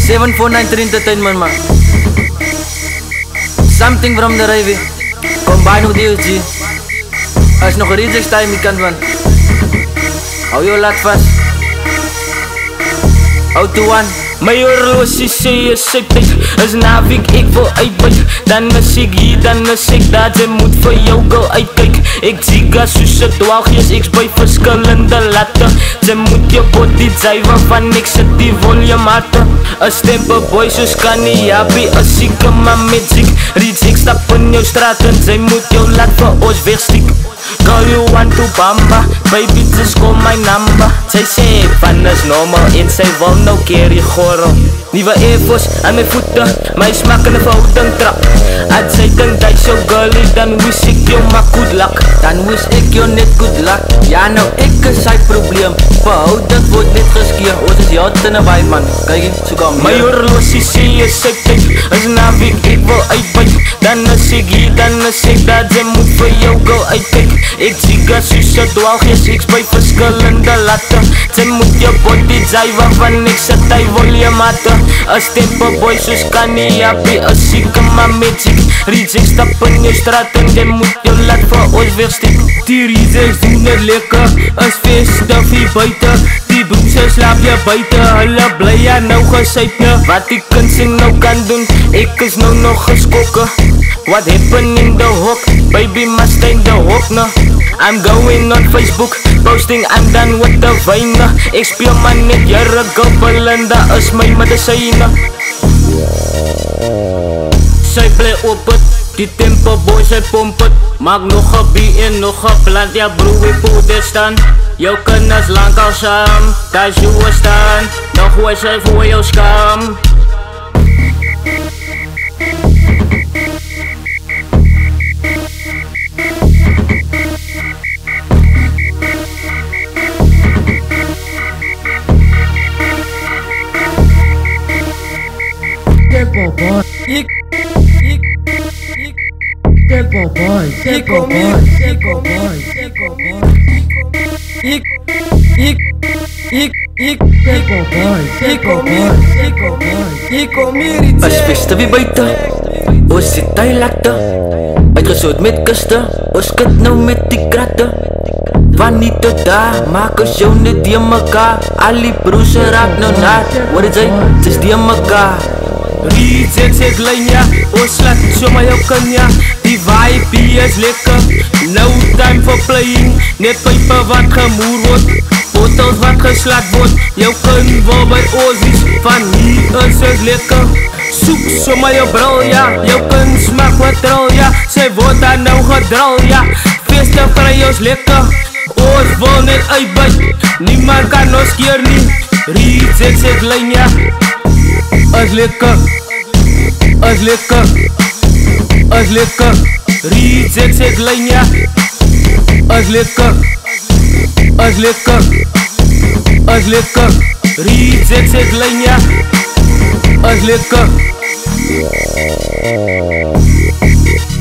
749 Entertainment man. Something from the Ravi. Combine with you G. As nog rejects time ik kan man. Hou je laat vast. Hou to one. My horlosie sê is sy tyd, is naweek ek wil uitbuit. Dan is ek hier, dan is ek daar, jy moet vir jou girl uitkyk. Ek ziga soos een dwaalgees, ek by verskillende latte. Jy moet jou body drive van ek sit die volume harte. Een stempel boy soos kan nie happy, een sieke maar met ziek. Reject stap in jou straat en jy moet jou laat vir ons wegstiek. Girl you want to bamba, baby just call my number. Sy sê van is normal en sy wil nou keer die gorrel. Nieuwe Airforce aan my voete, my smak in die verhouding trap. As sy dink dat jou girlie, dan wish ek jou maar good luck. Dan wish ek jou net good luck. Ja nou ek is sy probleem, verhouding word net geskeer. Ons is jou te naby man, kyk hier, so kom my horlosie sê is sy tyd, is naweek ek wil uitbuit. Dan is ek hier, dan is ek daar, jy moet vir jou girl uitkyk. Ek ziga soos een dwaalgees, ek by verskillende latte. Jy moet jou body drive van ek sit hy volume harte. Een stempel boy soos kan nie happy, een sieke maar met ziek. Reject stap in jou straat en jy moet jou laat vir ons wegstiek. Die rejects doen het lekker, is feestig hier buiten. Die broers slaap jy buiten, hulle bly ja nou gesuitne. Wat die kind sing nou kan doen, ek is nou nog geskokke. What happened in the hook, baby must stay in the hook no. I'm going on Facebook, posting I'm done with the wine. Ek speel man net jare gobbel en dat is my medisyne. Sy bly op het, die tempo boy sy pomp het. Maak nog een beat en nog een plant, ja broer we poeder staan. Jou kinders lang al saam, daar is jou staan. Nog gooi sy voor jou skam. Tempo boy, tempo boy, tempo boy, tempo boy, tempo boy. Tempo boy, tempo boy, tempo boy. As feeste wie buiten, ons sit hy latte. Uitgesoot met kuste, ons skit nou met die kratte. Van nie tot daar, maak ons jou net die mekaar. Al die broers raak nou naad, hoor het sy, het is die mekaar. Rejects ek lijn ja, ons slaat so maar jou kan ja. Die vibe is lekker, no time for playing. Net pype wat gemoer word, bottles wat geslaat word. Jou kan wil by ozies, van hier is het lekker. Soek so maar jou bril ja, jou kan smaak wat rol ja. Sy word daar nou gedrol ja, feeste vry ons lekker. Ons wil net uitbuit, niemand kan ons keer nie. Rejects ek lijn ja, is lekker, is lekker, is lekker. Rejects ek lijn ja, is lekker, is lekker, is lekker. Rejects ek lijn ja, is lekker.